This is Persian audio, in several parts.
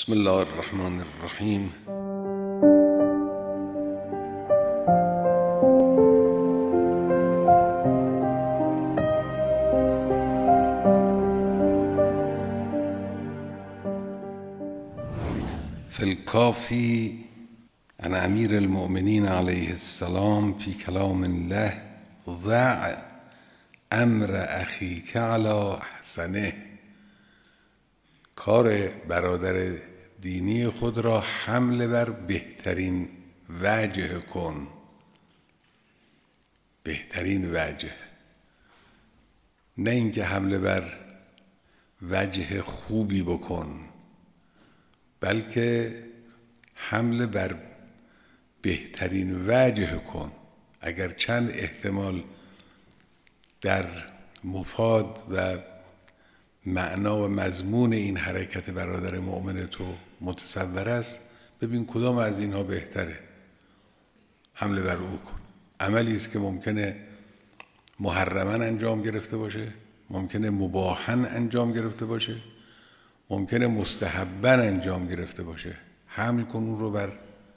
بسم الله الرحمن الرحیم. في الكافي عن أمير المؤمنين عليه السلام في كلام الله ضع امر اخیک علی احسنه. کار برادر دینی خود را حمل بر بهترین وجه کن. بهترین وجه، نه اینکه حمله بر وجه خوبی بکن، بلکه حمله بر بهترین وجه کن. اگر چند احتمال در مفاد و معنا و مضمون این حرکت برادر مؤمن تو متصور است، ببین کدام از اینها بهتره، حمله بر او کن. عملی است که ممکنه محرماً انجام گرفته باشه، ممکنه مباحاً انجام گرفته باشه، ممکنه مستحباً انجام گرفته باشه. حمل کن اون رو بر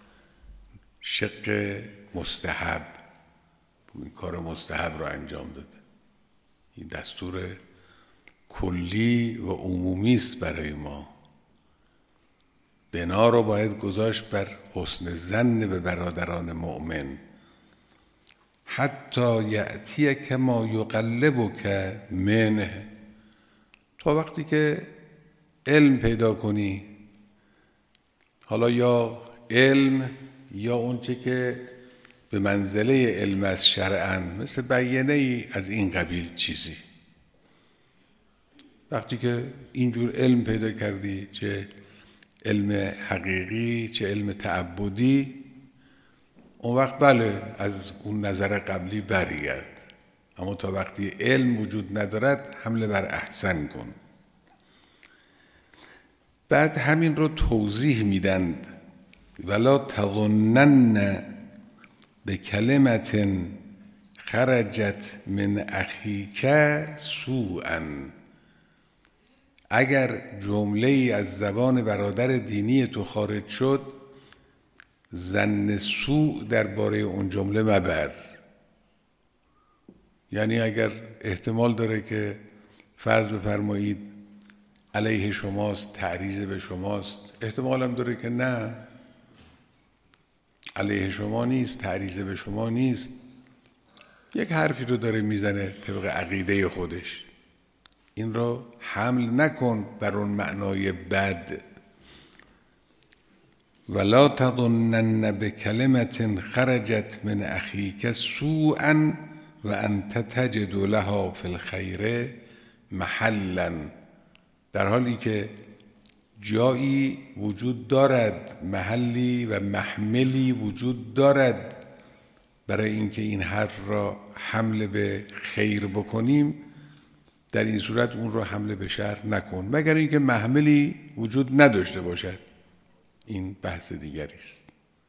شق مستحب. این کار مستحب رو انجام داده. این دستور کلی و عمومی است برای ما. بنا رو باید گذاشت بر حسن ظن به برادران مؤمن. حتی یأتیک ما یقلبک منه، تا وقتی که علم پیدا کنی، حالا یا علم یا اونچه که به منزله علم از شرعاً، مثل بیانه ای از این قبیل چیزی. وقتی که اینجور علم پیدا کردی، چه علم حقیقی چه علم تعبدی، اون وقت بله از اون نظر قبلی برگرد. اما تا وقتی علم وجود ندارد حمله بر احسن کن. بعد همین رو توضیح میدند. ولا تظنن بکلمت خرجت من اخیک سوءا. اگر جمله ای از زبان برادر دینی تو خارج شد، ظن سوء درباره اون جمله مبر. یعنی اگر احتمال داره که فرض بفرمایید علیه شماست، تعریض به شماست، احتمال هم داره که نه، علیه شما نیست، تعریض به شما نیست، یک حرفی رو داره میزنه طبق عقیده خودش، این رو حمل نکن بر اون معنای بد. ولا تظنن بکلمت خرجت من اخیک سوءا و انت تجد لها فی الخیر محلا. در حالی که جایی وجود دارد، محلی و محملی وجود دارد برای اینکه این حرف را حمله به خیر بکنیم، در این صورت اون رو حمله به شر نکن، مگر اینکه محملی وجود نداشته باشد. این بحث دیگری است.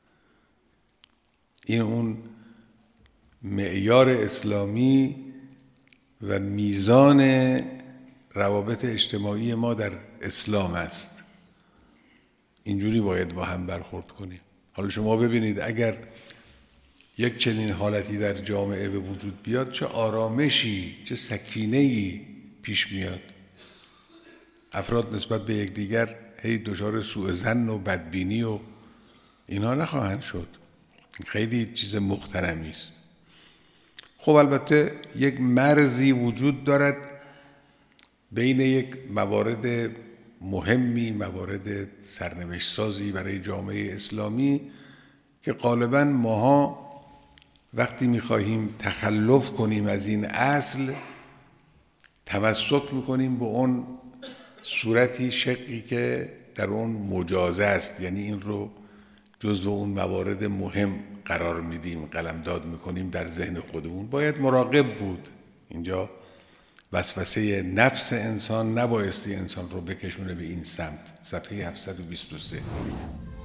این اون معیار اسلامی و میزان روابط اجتماعی ما در اسلام است. اینجوری باید با هم برخورد کنیم. حالا شما ببینید اگر یک چنین حالتی در جامعه به وجود بیاد، چه آرامشی، چه سکینه‌ای پیش میاد. افراد نسبت به یکدیگر هی دچار سوء ظن و بدبینی و اینها نخواهند شد. خیلی چیز محترمی است. خب البته یک مرزی وجود دارد بین یک موارد مهمی، موارد سرنوشت سازی برای جامعه اسلامی، که غالباً ماها وقتی می‌خواهیم تخلف کنیم از این اصل، تمسک می‌کنیم به اون صورتی، شقی که در اون مجاز است، یعنی این رو جزو اون موارد مهم قرار میدیم، قلمداد می‌کنیم در ذهن خودمون. باید مراقب بود. اینجا وسوسه نفس انسان نبایستی انسان رو بکشونه به این سمت. صفحه 723.